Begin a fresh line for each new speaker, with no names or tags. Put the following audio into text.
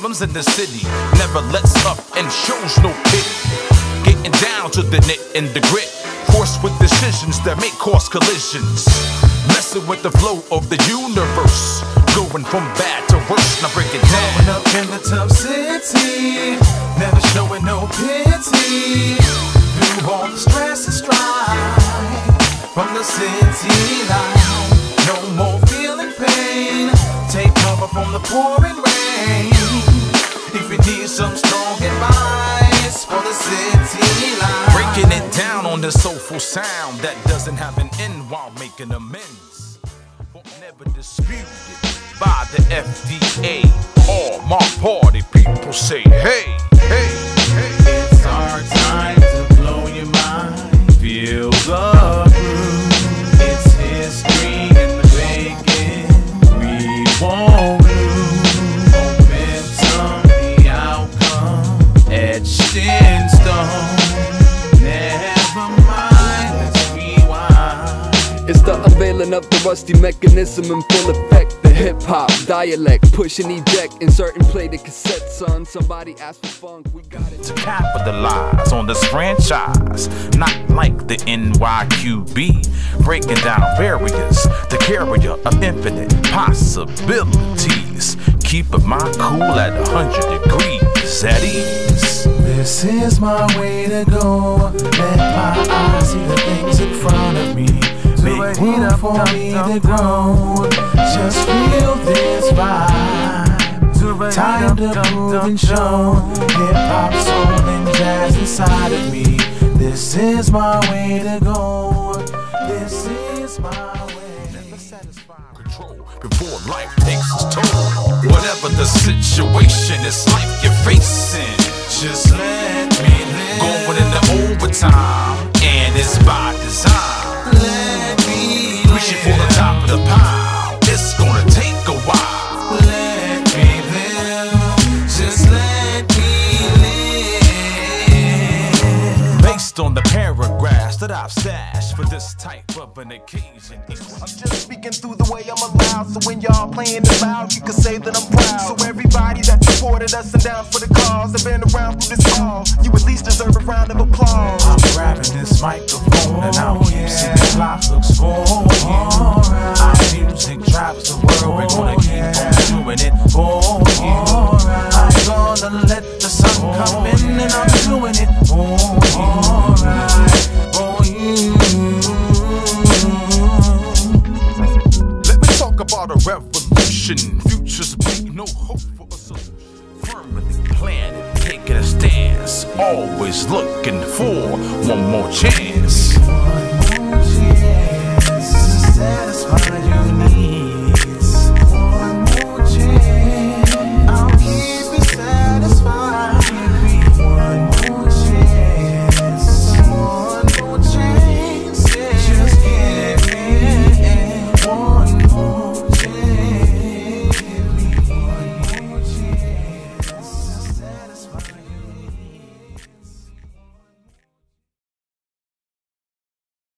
problems in the city, never lets up and shows no pity. Getting down to the nit and the grit, forced with decisions that may cause collisions. Messing with the flow of the universe, going from bad to worse. Now break it down.
Growing up in the tough city, never showing no pity. Through all the stress and strife, from the city life, no more feeling pain. Take cover from the pouring rain. If you need some strong advice for the city life,
breaking it down on the soulful sound that doesn't have an end while making amends. But never disputed by the FDA. All my party people say, hey, hey, hey.
it's our time to blow your mind. Feel the groove. It's history in the making. We won't lose momentum. The outcome etched in stone. Never mind, let's rewind.
It's the unveiling of the rusty mechanism in full effect. The hip-hop dialect, push and eject, insert and play the cassette, son. Somebody asked for funk, we got it.
To capitalize on this franchise, not like the NYQB, breaking down barriers, the carrier of infinite possibilities, keeping my cool at 100 degrees at ease.
This is my way to go. Let my eyes see the things in front of me. Make room for me to grow. Just feel this vibe. Time to prove and show. Hip-hop, soul, and jazz inside of me. This is my way to go. This is my way.
Never satisfied. Control before life takes its toll. Whatever the situation is, life you're facing,
just let me live.
Going into overtime, and it's by design.
Let me live.
Reaching for the top of the pile, it's gonna take a while.
Let me live, just let me live.
Based on the paragraphs that I've stashed for this type of an occasion.
I'm just speaking through the way I'm allowed. So when y'all playing it loud, you can say that I'm proud. So everybody that supported us and down for the cause, have been around through this all, you at least deserve a round of applause.
I'm grabbing this microphone and I'll keep singing. Life looks for you. Our music drives the world. We're gonna keep on doing it for you. I'm gonna let the sun come in and I'm doing it for you. For you.
Let me talk about a revolution. Futures bleak, no hope for a solution. Firmly planning, taking a stance, always looking for one more chance.
One more chance to satisfy